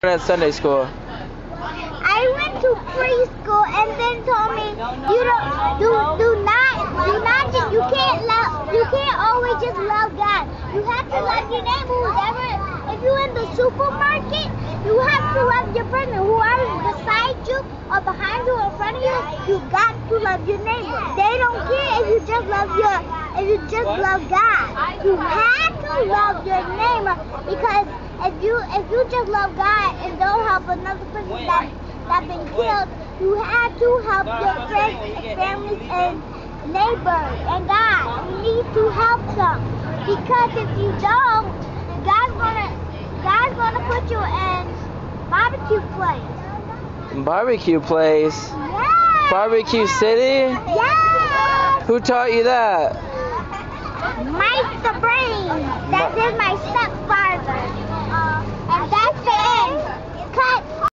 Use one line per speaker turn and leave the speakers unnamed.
At Sunday school.
I went to preschool and then told me you can't always just love God. You have to love your neighbor. If you're in the supermarket, you have to love your friend. Whoever's beside you or behind you or in front of you, you got to love your neighbor. They don't care if you just love God. You have to love your neighbor, because if you just love God and don't help another person that's been killed, you have to help your friends and families and neighbors and God. You need to help them, because if you don't, God's gonna put you in barbecue place.
Barbecue place?
Yeah.
Barbecue City?
Yeah.
Who taught you that?
Mike the Brain. That is my stepfather.